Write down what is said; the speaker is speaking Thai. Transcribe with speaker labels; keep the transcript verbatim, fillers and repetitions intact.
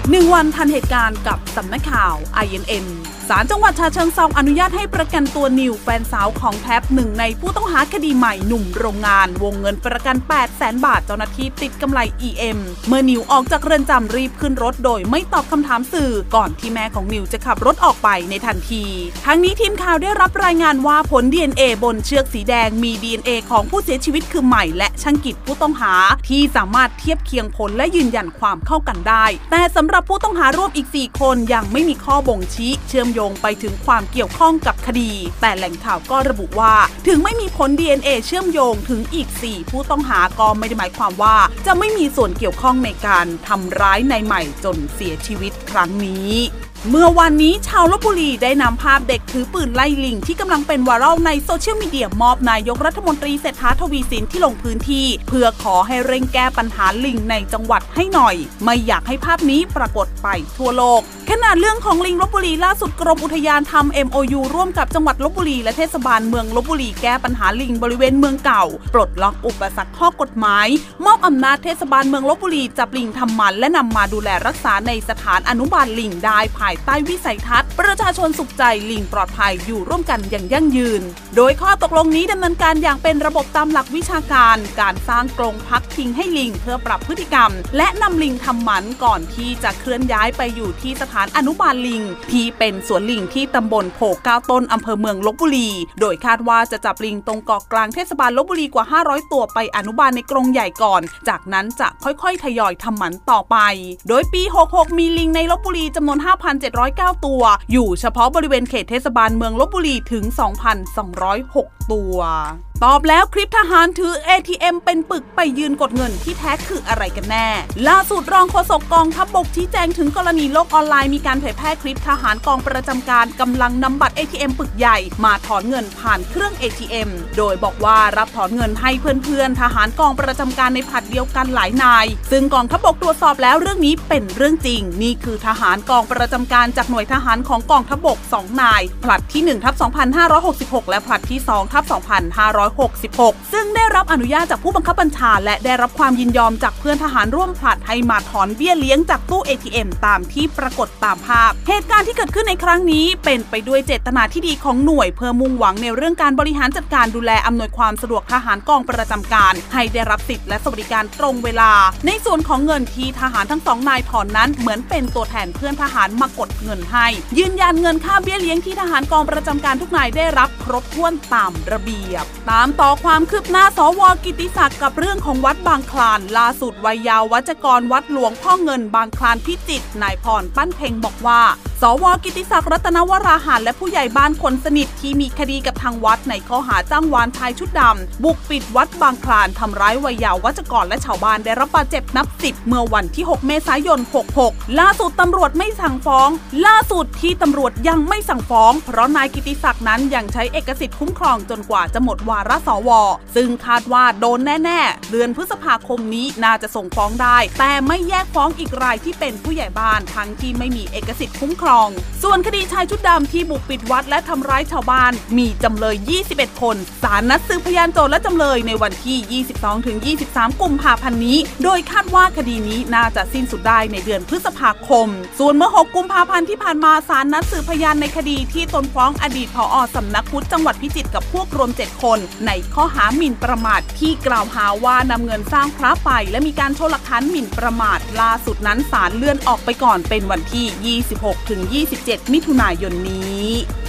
Speaker 1: หนึ่งวันทันเหตุการณ์กับสำนักข่าว ไอ เอ็น เอ็น ศาลจังหวัดฉะเชิงเทราอนุญาตให้ประกันตัวนิวแฟนสาวของแท็บหนึ่งในผู้ต้องหาคดีใหม่หนุ่มโรงงานวงเงินประกัน แปดแสน บาทเจ้าหน้าที่ติดกำไร อี เอ็ม เมื่อนิวออกจากเรือนจำรีบขึ้นรถโดยไม่ตอบคำถามสื่อก่อนที่แม่ของนิวจะขับรถออกไปในทันทีทั้งนี้ทีมข่าวได้รับรายงานว่าผล ดี เอ็น เอ บนเชือกสีแดงมี ดี เอ็น เอ ของผู้เสียชีวิตคือใหม่และช่างกิจผู้ต้องหาที่สามารถเทียบเคียงผลและยืนยันความเข้ากันได้แต่สำหรับผู้ต้องหาร่วมอีกสี่คนยังไม่มีข้อบ่งชี้เชื่อมโยงไปถึงความเกี่ยวข้องกับคดีแต่แหล่งข่าวก็ระบุว่าถึงไม่มีผล ดี เอ็น เอ เชื่อมโยงถึงอีกสี่ผู้ต้องหาก็ไม่ได้หมายความว่าจะไม่มีส่วนเกี่ยวข้องในการทำร้ายนายใหม่จนเสียชีวิตครั้งนี้เมื่อวันนี้ชาวลพบุรีได้นำภาพเด็กถือปืนไล่ลิงที่กำลังเป็นไวรัลในโซเชียลมีเดียมอบนายกรัฐมนตรีเศรษฐาทวีสินที่ลงพื้นที่เพื่อขอให้เร่งแก้ปัญหาลิงในจังหวัดให้หน่อยไม่อยากให้ภาพนี้ปรากฏไปทั่วโลกขณะเรื่องของลิงลพบุรีล่าสุดกรมอุทยานทำ เอ็ม โอ ยู ร่วมกับจังหวัดลพบุรีและเทศบาลเมืองลพบุรีแก้ปัญหาลิงบริเวณเมืองเก่าปลดล็อกอุปสรรคข้อกฎหมายมอบอำนาจเทศบาลเมืองลพบุรีจับลิงทำหมันและนำมาดูแลรักษาในสถานอนุบาลลิงได้ภายใต้วิสัยทัศน์ประชาชนสุขใจลิงปลอดภัยอยู่ร่วมกันอย่างยั่งยืนโดยข้อตกลงนี้ดำเนินการอย่างเป็นระบบตามหลักวิชาการการสร้างกรงพักพิงให้ลิงเพื่อปรับพฤติกรรมและนำลิงทำหมันก่อนที่จะเคลื่อนย้ายไปอยู่ที่สถานอนุบาลลิงที่เป็นสวนลิงที่ตำบลโพเก้าต้นอำเภอเมืองลพบุรีโดยคาดว่าจะจับลิงตรงเกาะกลางเทศบาลลพบุรีกว่าห้าร้อยตัวไปอนุบาลในกรงใหญ่ก่อนจากนั้นจะค่อยๆทยอยทำหมันต่อไปโดยปีหกหกมีลิงในลพบุรีจำนวน ห้าพันเจ็ดร้อยเก้า ตัวอยู่เฉพาะบริเวณเขตเทศบาลเมืองลพบุรีถึง สองพันสองร้อยหก ตัวตอบแล้วคลิปทหารถือ เอ ที เอ็ม เป็นปึกไปยืนกดเงินที่แท้คืออะไรกันแน่ล่าสุดรองโฆษกกองทัพบกชี้แจงถึงกรณีโลกออนไลน์มีการเผยแพร่คลิปทหารกองประจำการกำลังนำบัตร เอ ที เอ็ม ปึกใหญ่มาถอนเงินผ่านเครื่อง เอ ที เอ็ม โดยบอกว่ารับถอนเงินให้เพื่อนๆทหารกองประจำการในผลัดเดียวกันหลายนายซึ่งกองทัพบกตรวจสอบแล้วเรื่องนี้เป็นเรื่องจริงนี่คือทหารกองประจำการจากหน่วยทหารของกองทัพบกสองนายผลัดที่ หนึ่งทับสองพันห้าร้อยหกสิบหก และผลัดที่ สองทับสองพันห้าร้อยหกสิบหกซึ่งได้รับอนุญาตจากผู้บังคับบัญชาและได้รับความยินยอมจากเพื่อนทหารร่วมผลัดให้มาถอนเบี้ยเลี้ยงจากตู้ เอ ที เอ็ม ตามที่ปรากฏตามภาพเหตุการณ์ที่เกิดขึ้นในครั้งนี้เป็นไปด้วยเจตนาที่ดีของหน่วยเพื่อมุ่งหวังในเรื่องการบริหารจัดการดูแลอำนวยความสะดวกทหารกองประจำการให้ได้รับสิทธิและสวัสดิการตรงเวลาในส่วนของเงินที่ทหารทั้งสองนายถอนนั้นเหมือนเป็นตัวแทนเพื่อนทหารมากดเงินให้ยืนยันเงินค่าเบี้ยเลี้ยงที่ทหารกองประจำการทุกนายได้รับครบถ้วนตามระเบียบตามต่อความคืบหน้าสว.กิติศักดิ์กับเรื่องของวัดบางคลานล่าสุดวัยยาวัจกรวัดหลวงพ่อเงินบางคลานพิจิตรนายพรปั้นเพ็งบอกว่าสว.กิติศักดิ์รัตนวราหารและผู้ใหญ่บ้านคนสนิทที่มีคดีกับทางวัดในข้อหาจ้างวานชายชุดดำบุกปิดวัดบางคลานทำร้ายวัยยาวัจกรและชาวบ้านได้รับบาดเจ็บนับสิบเมื่อวันที่หกเมษายนหกหกล่าสุดตำรวจไม่สั่งฟ้องล่าสุดที่ตำรวจยังไม่สั่งฟ้องเพราะนายกิติศักดิ์นั้นยังใช้เอกสิทธิ์คุ้มครองจนกว่าจะหมดวาระสว.ซึ่งคาดว่าโดนแน่ๆเดือนพฤษภาคมนี้น่าจะส่งฟ้องได้แต่ไม่แยกฟ้องอีกรายที่เป็นผู้ใหญ่บ้านทั้งที่ไม่มีเอกสิทธิ์คุ้มครองส่วนคดีชายชุดดำที่บุกปิดวัดและทำร้ายชาวบ้านมีจำเลยยี่สิบเอ็ดคนศาลนัดสืบพยานโจทก์และจำเลยในวันที่ ยี่สิบสองถึงยี่สิบสาม กุมภาพันธ์นี้โดยคาดว่าคดีนี้น่าจะสิ้นสุดได้ในเดือนพฤษภาคมส่วนเมื่อหกกุมภาพันธ์ที่ผ่านมาศาลนัดสืบพยานในคดีที่ตนฟ้องอดีตผอ.สำนักพุทธจังหวัดพิจิตรกับพวกรวมเจ็ดคนในข้อหาหมิ่นประมาทที่กล่าวหาว่านำเงินสร้างพระไปและมีการโชว์หลักฐานหมิ่นประมาทล่าสุดนั้นศาลเลื่อนออกไปก่อนเป็นวันที่ ยี่สิบหกถึงยี่สิบเจ็ด มิถุนายนนี้